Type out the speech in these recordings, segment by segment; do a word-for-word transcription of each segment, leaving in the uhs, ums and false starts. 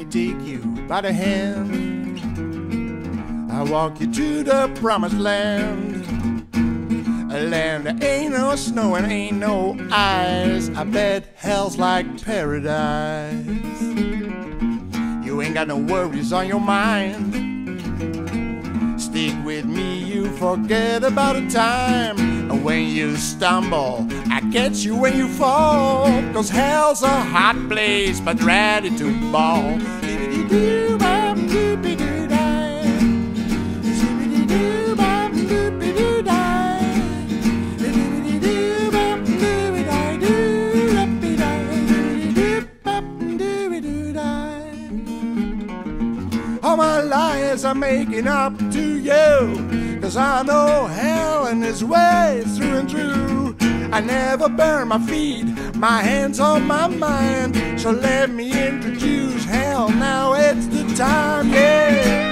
me take you by the hand. I'll walk you to the promised land. A land that ain't no snow and ain't no ice. I bet hell's like paradise. You ain't got no worries on your mind. Stick with me, you forget about the time. And when you stumble, I catch you when you fall. Cause hell's a hot place, but ready to ball. All my lies are making up to you, cause I know hell and its ways through and through. I never burn my feet, my hands on my mind. So let me introduce hell, now it's the time, yeah.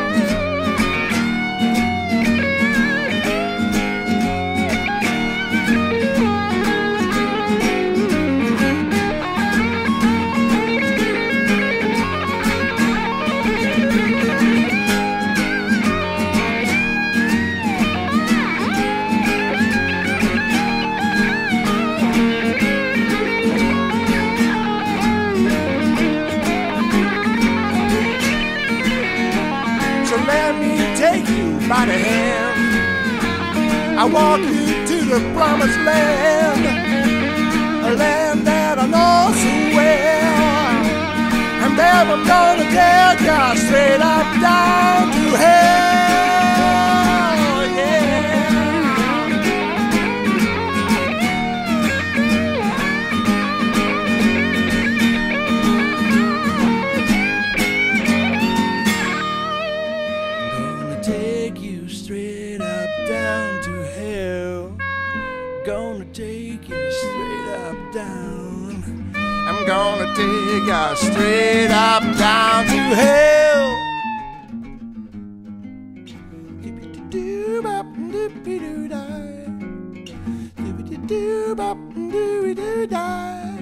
Let me take you by the hand. I walk you to the promised land, a land that I know so well. And there I'm gonna take you straight up down to hell, yeah. Take you straight up down to hell. Gonna take you straight up down. I'm gonna take you straight up down to hell. Do-ba-doo-bop-doo-be-doo-die. Do-ba-doo-bop-doo-be-doo-die.